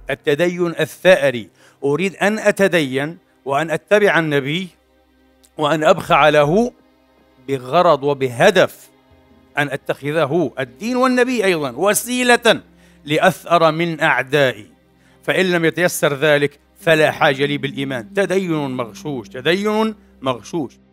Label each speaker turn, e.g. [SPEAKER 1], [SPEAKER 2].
[SPEAKER 1] التدين الثأري، أريد أن أتدين وأن أتبع النبي وأن أبخع له بغرض وبهدف أن أتخذه الدين والنبي أيضا وسيلة لأثأر من أعدائي. فإن لم يتيسر ذلك فلا حاجة لي بالإيمان. تدين مغشوش، تدين مغشوش.